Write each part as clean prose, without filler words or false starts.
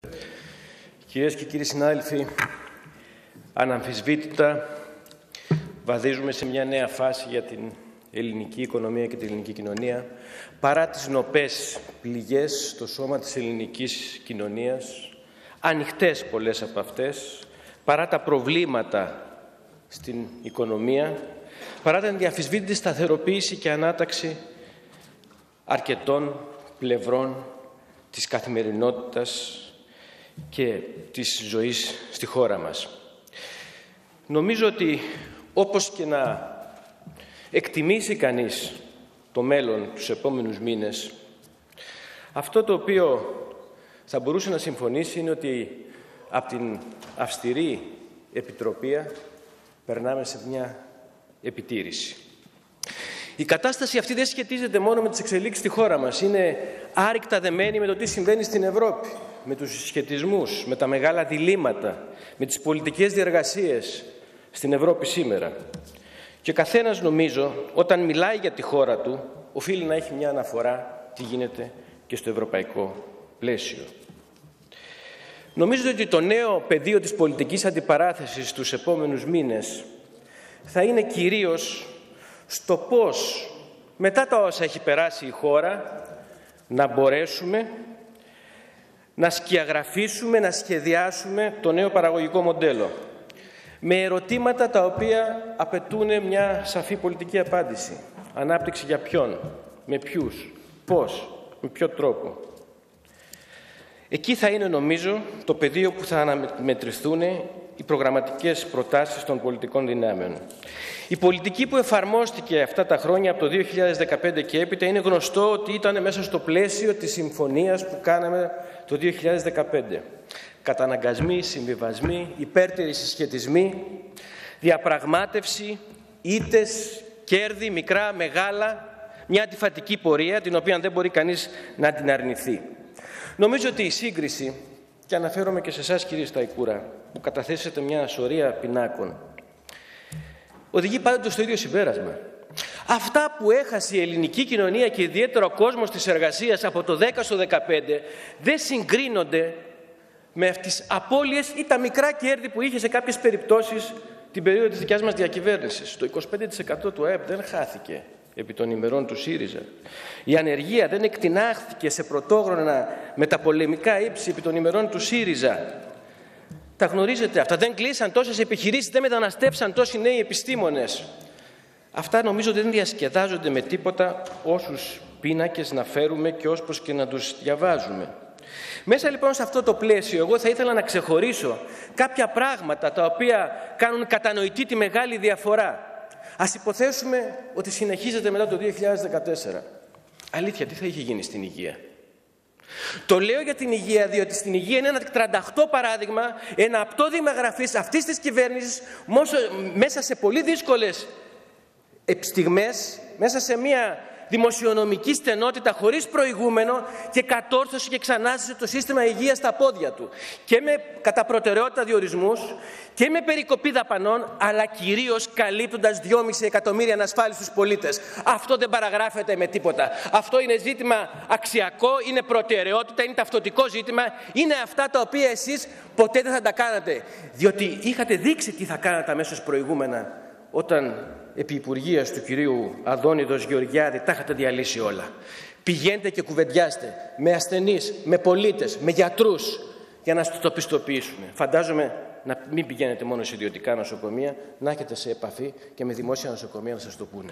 Κυρίες και κύριοι συνάδελφοι, αναμφισβήτητα βαδίζουμε σε μια νέα φάση για την ελληνική οικονομία και την ελληνική κοινωνία. Παρά τις νοπές πληγές στο σώμα της ελληνικής κοινωνίας, ανοιχτές πολλές από αυτές, παρά τα προβλήματα στην οικονομία, παρά την διαφυσβήτητη σταθεροποίηση και ανάταξη αρκετών πλευρών της καθημερινότητας και της ζωής στη χώρα μας. Νομίζω ότι όπως και να εκτιμήσει κανείς το μέλλον τους επόμενους μήνες, αυτό το οποίο θα μπορούσε να συμφωνήσει είναι ότι από την αυστηρή επιτροπία περνάμε σε μια επιτήρηση. Η κατάσταση αυτή δεν σχετίζεται μόνο με τις εξελίξεις στη χώρα μας. Είναι άρρηκτα δεμένη με το τι συμβαίνει στην Ευρώπη, με τους συσχετισμούς, με τα μεγάλα διλήμματα, με τις πολιτικές διεργασίες στην Ευρώπη σήμερα. Και καθένας, νομίζω, όταν μιλάει για τη χώρα του, οφείλει να έχει μια αναφορά τι γίνεται και στο ευρωπαϊκό πλαίσιο. Νομίζω ότι το νέο πεδίο της πολιτικής αντιπαράθεσης τους επόμενους μήνες θα είναι κυρίως στο πώς, μετά τα όσα έχει περάσει η χώρα, να μπορέσουμε να σκιαγραφίσουμε, να σχεδιάσουμε το νέο παραγωγικό μοντέλο, με ερωτήματα τα οποία απαιτούν μια σαφή πολιτική απάντηση. Ανάπτυξη για ποιον, με ποιους, πώς, με ποιο τρόπο. Εκεί θα είναι, νομίζω, το πεδίο που θα αναμετρηθούν οι προγραμματικές προτάσεις των πολιτικών δυνάμεων. Η πολιτική που εφαρμόστηκε αυτά τα χρόνια από το 2015 και έπειτα είναι γνωστό ότι ήταν μέσα στο πλαίσιο της συμφωνίας που κάναμε το 2015. Καταναγκασμοί, συμβιβασμοί, υπέρτεροι συσχετισμοί, διαπραγμάτευση, ήττες, κέρδη, μικρά, μεγάλα, μια αντιφατική πορεία την οποία δεν μπορεί κανείς να την αρνηθεί. Νομίζω ότι η σύγκριση, και αναφέρομαι και σε εσάς κύριε Σταϊκούρα, που καταθέσετε μια σωρία πινάκων, οδηγεί πάντοτε στο ίδιο συμπέρασμα. Αυτά που έχασε η ελληνική κοινωνία και ιδιαίτερα ο κόσμος της εργασίας από το 10 στο 15 δεν συγκρίνονται με τις απώλειες ή τα μικρά κέρδη που είχε σε κάποιες περιπτώσεις την περίοδο της δικιάς μας διακυβέρνησης. Το 25% του ΑΕΠ δεν χάθηκε επί των ημερών του ΣΥΡΙΖΑ. Η ανεργία δεν εκτινάχθηκε σε πρωτόγνωρα μεταπολεμικά ύψη επί των ημερών του ΣΥΡΙΖΑ. Τα γνωρίζετε αυτά. Δεν κλείσαν τόσες επιχειρήσεις, δεν μεταναστεύσαν τόσοι νέοι επιστήμονες. Αυτά νομίζω δεν διασκεδάζονται με τίποτα όσους πίνακες να φέρουμε και ώσπως και να τους διαβάζουμε. Μέσα λοιπόν σε αυτό το πλαίσιο εγώ θα ήθελα να ξεχωρίσω κάποια πράγματα τα οποία κάνουν κατανοητή τη μεγάλη διαφορά. Ας υποθέσουμε ότι συνεχίζεται μετά το 2014. Αλήθεια, τι θα είχε γίνει στην υγεία? Το λέω για την υγεία, διότι στην υγεία είναι ένα 38 παράδειγμα, ένα απτό δείγμα γραφής αυτής της κυβέρνησης, μέσα σε πολύ δύσκολες στιγμές, μέσα σε μια δημοσιονομική στενότητα χωρίς προηγούμενο, και κατόρθωσε και ξανάστησε το σύστημα υγείας στα πόδια του. Και με κατά προτεραιότητα διορισμούς και με περικοπή δαπανών, αλλά κυρίως καλύπτοντας 2,5 εκατομμύρια ανασφάλιστους πολίτες. Αυτό δεν παραγράφεται με τίποτα. Αυτό είναι ζήτημα αξιακό, είναι προτεραιότητα, είναι ταυτοτικό ζήτημα, είναι αυτά τα οποία εσείς ποτέ δεν θα τα κάνατε. Διότι είχατε δείξει τι θα κάνατε αμέσως προηγούμενα, όταν επί υπουργείας του κυρίου Αδόνιδος Γεωργιάδη τα είχατε διαλύσει όλα. Πηγαίνετε και κουβεντιάστε με ασθενείς, με πολίτες, με γιατρούς για να το πιστοποιήσουμε. Φαντάζομαι να μην πηγαίνετε μόνο σε ιδιωτικά νοσοκομεία, να έχετε σε επαφή και με δημόσια νοσοκομεία να σας το πούνε.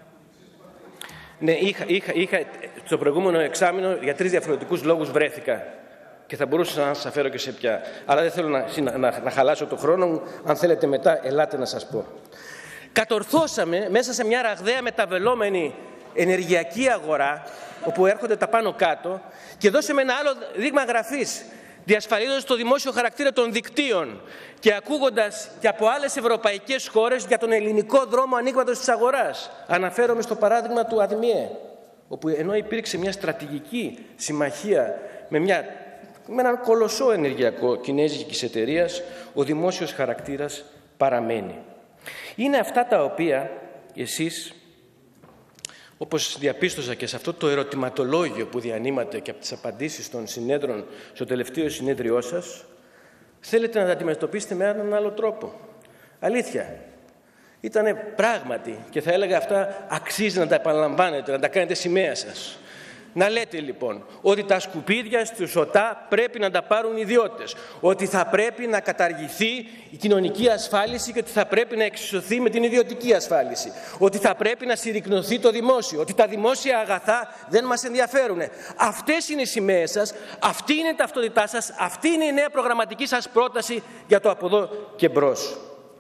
Ναι, είχα στο προηγούμενο εξάμηνο για 3 διαφορετικούς λόγους βρέθηκα και θα μπορούσα να σας αφέρω και σε ποια. Αλλά δεν θέλω να χαλάσω το χρόνο μου. Αν θέλετε μετά, ελάτε να σας πω. Κατορθώσαμε μέσα σε μια ραγδαία μεταβελόμενη ενεργειακή αγορά, όπου έρχονται τα πάνω κάτω, και δώσαμε ένα άλλο δείγμα γραφής, διασφαλίζοντας το δημόσιο χαρακτήρα των δικτύων και ακούγοντας και από άλλες ευρωπαϊκές χώρες για τον ελληνικό δρόμο ανοίγματος της αγοράς. Αναφέρομαι στο παράδειγμα του ΑΔΜΙΕ, όπου ενώ υπήρξε μια στρατηγική συμμαχία με έναν κολοσσό ενεργειακό κινέζικης εταιρείας, ο δημόσιος χαρακτήρας παραμένει. Είναι αυτά τα οποία εσείς όπως διαπίστωσα και σε αυτό το ερωτηματολόγιο που διανύματε και από τις απαντήσεις των συνέδρων στο τελευταίο συνέδριό σας, θέλετε να τα αντιμετωπίσετε με έναν άλλο τρόπο. Αλήθεια. Ήτανε πράγματι, και θα έλεγα αυτά αξίζει να τα επαναλαμβάνετε, να τα κάνετε σημαία σας. Να λέτε λοιπόν ότι τα σκουπίδια στους ΟΤΑ πρέπει να τα πάρουν οι ιδιώτες, ότι θα πρέπει να καταργηθεί η κοινωνική ασφάλιση και ότι θα πρέπει να εξισωθεί με την ιδιωτική ασφάλιση, ότι θα πρέπει να συρρικνωθεί το δημόσιο, ότι τα δημόσια αγαθά δεν μας ενδιαφέρουν. Αυτές είναι οι σημαίες σας, αυτή είναι η ταυτότητά σας, αυτή είναι η νέα προγραμματική σας πρόταση για το από εδώ και μπρος.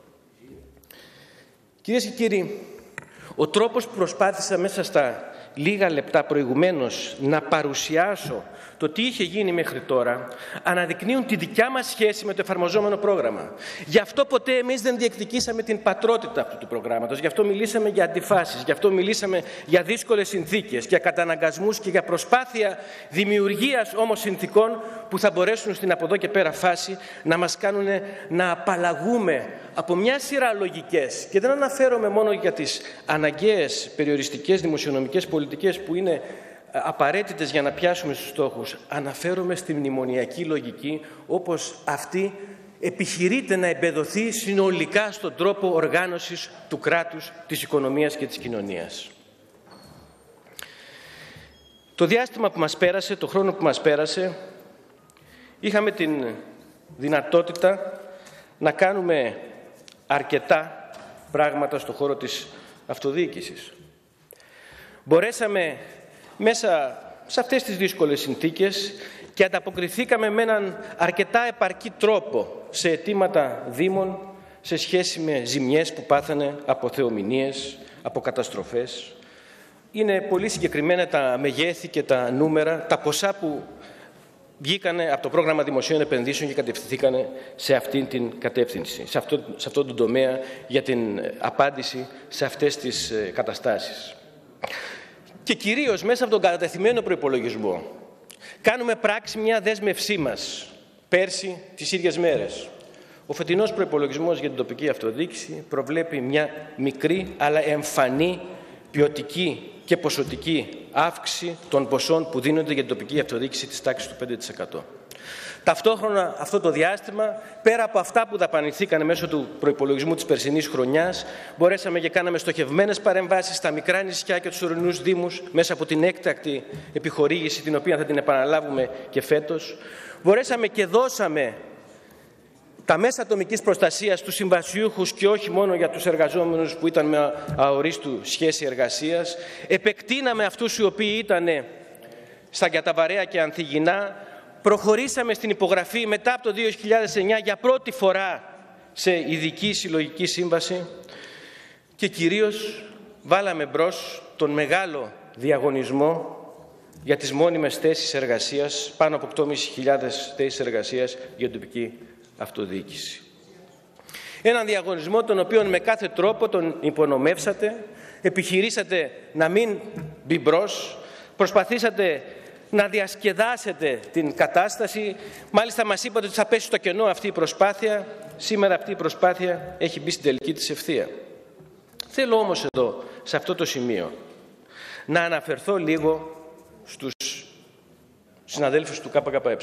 Κυρίες και κύριοι, ο τρόπος που προσπάθησα μέσα στα λίγα λεπτά προηγουμένως να παρουσιάσω το τι είχε γίνει μέχρι τώρα αναδεικνύουν τη δικιά μας σχέση με το εφαρμοζόμενο πρόγραμμα. Γι' αυτό ποτέ εμείς δεν διεκδικήσαμε την πατρότητα αυτού του προγράμματος, γι' αυτό μιλήσαμε για αντιφάσεις, γι' αυτό μιλήσαμε για δύσκολες συνθήκες, για καταναγκασμούς και για προσπάθεια δημιουργίας όμως συνθήκων που θα μπορέσουν στην από εδώ και πέρα φάση να μας κάνουν να απαλλαγούμε από μια σειρά λογικές. Και δεν αναφέρομαι μόνο για τις αναγκαίες περιοριστικές δημοσιονομικές πολιτικές που είναι απαραίτητες για να πιάσουμε στους στόχους. Αναφέρομαι στη μνημονιακή λογική, όπως αυτή επιχειρείται να εμπεδοθεί συνολικά στον τρόπο οργάνωσης του κράτους, της οικονομίας και της κοινωνίας. Το διάστημα που μας πέρασε, το χρόνο που μας πέρασε, είχαμε την δυνατότητα να κάνουμε αρκετά πράγματα στον χώρο της αυτοδιοίκησης. Μπορέσαμε μέσα σε αυτές τις δύσκολες συνθήκες και ανταποκριθήκαμε με έναν αρκετά επαρκή τρόπο σε αιτήματα δήμων σε σχέση με ζημιές που πάθανε από θεομηνίες, από καταστροφές. Είναι πολύ συγκεκριμένα τα μεγέθη και τα νούμερα, τα ποσά που βγήκανε από το πρόγραμμα δημοσίων επενδύσεων και κατευθυνθήκανε σε αυτήν την κατεύθυνση, σε αυτόν τον τομέα για την απάντηση σε αυτές τις καταστάσεις. Και κυρίως μέσα από τον κατατεθειμένο προϋπολογισμό κάνουμε πράξη μια δέσμευσή μας πέρσι τις ίδιες μέρες. Ο φετινός προϋπολογισμός για την τοπική αυτοδιοίκηση προβλέπει μια μικρή αλλά εμφανή ποιοτική και ποσοτική αύξηση των ποσών που δίνονται για την τοπική αυτοδιοίκηση της τάξης του 5%. Ταυτόχρονα αυτό το διάστημα, πέρα από αυτά που δαπανηθήκαν μέσω του προϋπολογισμού της περσινής χρονιάς, μπορέσαμε και κάναμε στοχευμένες παρεμβάσεις στα μικρά νησιά και τους ορεινούς δήμους μέσα από την έκτακτη επιχορήγηση, την οποία θα την επαναλάβουμε και φέτος. Μπορέσαμε και δώσαμε τα μέσα ατομικής προστασίας στους συμβασιούχους και όχι μόνο για τους εργαζόμενους που ήταν με αορίστου σχέση εργασίας. Επεκτείναμε αυτούς οι οποίοι ήταν στα Γιαταβαρέα και Ανθιγεινά. Προχωρήσαμε στην υπογραφή μετά από το 2009 για πρώτη φορά σε ειδική συλλογική σύμβαση και κυρίως βάλαμε μπρος τον μεγάλο διαγωνισμό για τις μόνιμες θέσεις εργασίας, πάνω από 8.500 θέσεις εργασίας για την τοπική αυτοδιοίκηση. Έναν διαγωνισμό τον οποίο με κάθε τρόπο τον υπονομεύσατε, επιχειρήσατε να μην μπει μπρος, προσπαθήσατε να διασκεδάσετε την κατάσταση. Μάλιστα μας είπατε ότι θα πέσει στο κενό αυτή η προσπάθεια. Σήμερα αυτή η προσπάθεια έχει μπει στην τελική της ευθεία. Θέλω όμως εδώ, σε αυτό το σημείο, να αναφερθώ λίγο στους συναδέλφους του ΚΚΕ.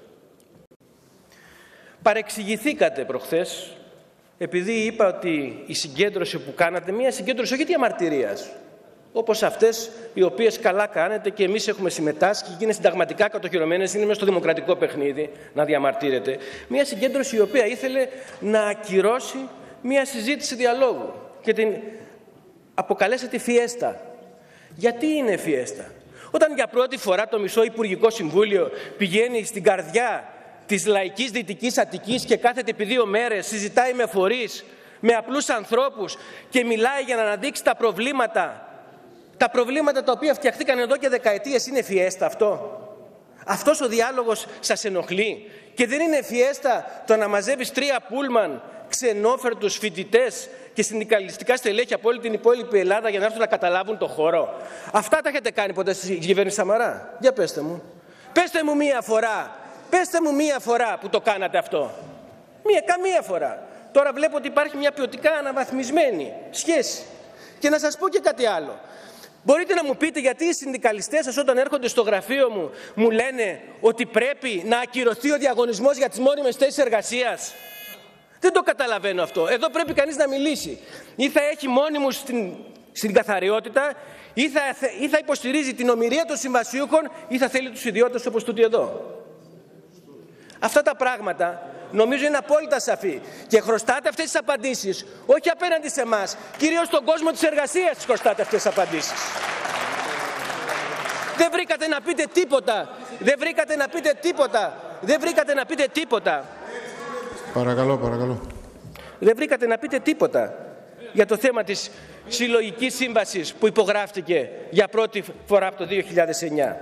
Παρεξηγηθήκατε προχθές, επειδή είπα ότι η συγκέντρωση που κάνατε, μια συγκέντρωση όχι διαμαρτυρίας, όπως αυτές οι οποίες καλά κάνετε και εμείς έχουμε συμμετάσχει και είναι συνταγματικά κατοχυρωμένες, είναι μέσα στο δημοκρατικό παιχνίδι να διαμαρτύρετε. Μια συγκέντρωση η οποία ήθελε να ακυρώσει μια συζήτηση διαλόγου και την αποκαλέσετε φιέστα. Γιατί είναι φιέστα? Όταν για πρώτη φορά το μισό Υπουργικό Συμβούλιο πηγαίνει στην καρδιά της λαϊκής Δυτικής Αττικής και κάθεται επί 2 μέρες, συζητάει με φορείς, με απλούς ανθρώπους και μιλάει για να αναδείξει τα προβλήματα τα οποία φτιαχτήκαν εδώ και δεκαετίες, είναι φιέστα αυτό? Αυτός ο διάλογος σας ενοχλεί? Και δεν είναι φιέστα το να μαζεύεις 3 πούλμαν ξενόφερτους φοιτητές και συνδικαλιστικά στελέχη από όλη την υπόλοιπη Ελλάδα για να έρθουν να καταλάβουν το χώρο? Αυτά τα έχετε κάνει ποτέ στη κυβέρνηση Σαμαρά? Για πέστε μου. Πέστε μου μία φορά. Πέστε μου μία φορά που το κάνατε αυτό. Καμία φορά. Τώρα βλέπω ότι υπάρχει μια ποιοτικά αναβαθμισμένη σχέση. Και να σας πω και κάτι άλλο. Μπορείτε να μου πείτε γιατί οι συνδικαλιστές σας όταν έρχονται στο γραφείο μου μου λένε ότι πρέπει να ακυρωθεί ο διαγωνισμός για τις μόνιμες θέσεις εργασίας? Δεν το καταλαβαίνω αυτό. Εδώ πρέπει κανείς να μιλήσει. Ή θα έχει μόνιμους στην καθαριότητα, ή θα υποστηρίζει την ομηρία των συμβασιούχων, ή θα θέλει τους ιδιώτες όπως τούτοι εδώ. Αυτά τα πράγματα νομίζω είναι απόλυτα σαφή. Και χρωστάτε αυτές τις απαντήσεις, όχι απέναντι σε εμάς, κυρίως στον κόσμο της εργασίας χρωστάτε αυτές τις απαντήσεις. Δεν βρήκατε να πείτε τίποτα. Δεν βρήκατε να πείτε τίποτα. Δεν βρήκατε να πείτε τίποτα. Παρακαλώ. Δεν βρήκατε να πείτε τίποτα για το θέμα της συλλογικής σύμβασης που υπογράφτηκε για πρώτη φορά από το 2009.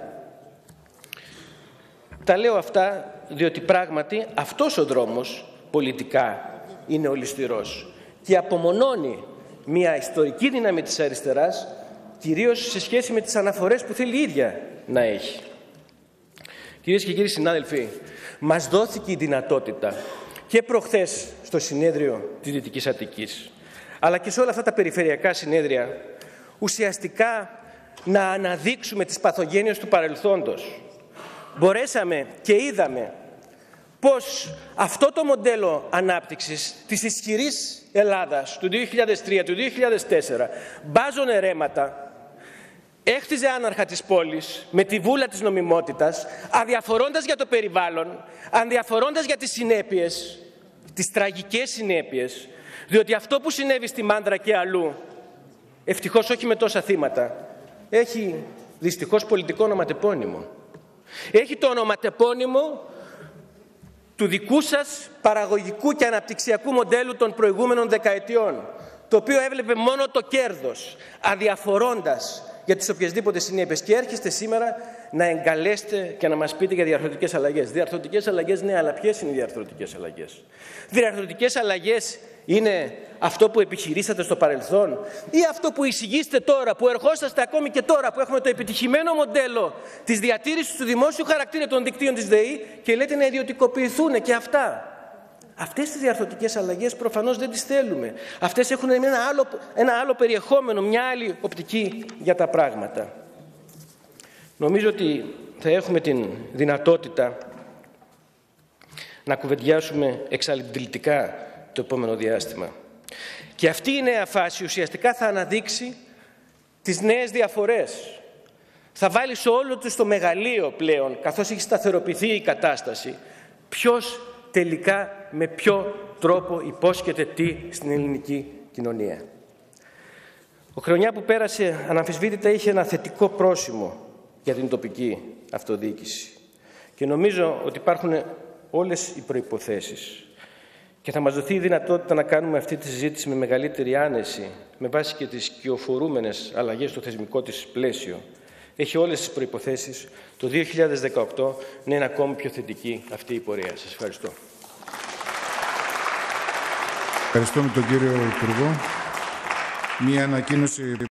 Τα λέω αυτά διότι πράγματι αυτός ο δρόμος πολιτικά είναι ολισθηρός και απομονώνει μια ιστορική δύναμη της αριστεράς, κυρίως σε σχέση με τις αναφορές που θέλει η ίδια να έχει. Κυρίες και κύριοι συνάδελφοι, μας δόθηκε η δυνατότητα και προχθές στο συνέδριο της Δυτικής Αττικής, αλλά και σε όλα αυτά τα περιφερειακά συνέδρια, ουσιαστικά να αναδείξουμε τις παθογένειες του παρελθόντος. Μπορέσαμε και είδαμε πως αυτό το μοντέλο ανάπτυξης της ισχυρής Ελλάδας του 2003, του 2004, μπάζωνε ρέματα, έχτιζε άναρχα της πόλης με τη βούλα της νομιμότητας, αδιαφορώντας για το περιβάλλον, αδιαφορώντας για τις συνέπειες, τις τραγικές συνέπειες, διότι αυτό που συνέβη στη Μάνδρα και αλλού, ευτυχώς όχι με τόσα θύματα, έχει δυστυχώς πολιτικό ονοματεπώνυμο. Έχει το ονοματεπώνυμο του δικού σας παραγωγικού και αναπτυξιακού μοντέλου των προηγούμενων δεκαετιών, το οποίο έβλεπε μόνο το κέρδος, αδιαφορώντας για τις οποιασδήποτε συνέπειες. Και έρχεστε σήμερα να εγκαλέσετε και να μας πείτε για διαρθρωτικές αλλαγές. Διαρθρωτικές αλλαγές, ναι, αλλά ποιες είναι οι διαρθρωτικές αλλαγές? Διαρθρωτικές αλλαγές είναι αυτό που επιχειρήσατε στο παρελθόν ή αυτό που εισηγείστε τώρα, που ερχόσαστε ακόμη και τώρα που έχουμε το επιτυχημένο μοντέλο της διατήρησης του δημόσιου χαρακτήρα των δικτύων της ΔΕΗ και λέτε να ιδιωτικοποιηθούν και αυτά? Αυτές τις διαρθρωτικές αλλαγές προφανώς δεν τις θέλουμε. Αυτές έχουν ένα άλλο περιεχόμενο, μια άλλη οπτική για τα πράγματα. Νομίζω ότι θα έχουμε την δυνατότητα να κουβεντιάσουμε εξαντλητικά το επόμενο διάστημα. Και αυτή η νέα φάση ουσιαστικά θα αναδείξει τις νέες διαφορές. Θα βάλει σε όλο του το μεγαλείο πλέον, καθώς έχει σταθεροποιηθεί η κατάσταση, ποιος τελικά με ποιο τρόπο υπόσχεται τι στην ελληνική κοινωνία. Ο χρονιά που πέρασε αναμφισβήτητα είχε ένα θετικό πρόσημο για την τοπική αυτοδιοίκηση. Και νομίζω ότι υπάρχουν όλες οι προϋποθέσεις και θα μας δοθεί η δυνατότητα να κάνουμε αυτή τη συζήτηση με μεγαλύτερη άνεση, με βάση και τις κυοφορούμενες αλλαγές στο θεσμικό της πλαίσιο. Έχει όλες τις προϋποθέσεις το 2018 να είναι ακόμη πιο θετική αυτή η πορεία. Σας ευχαριστώ. Ευχαριστούμε τον κύριο Υπουργό. Μία ανακοίνωση.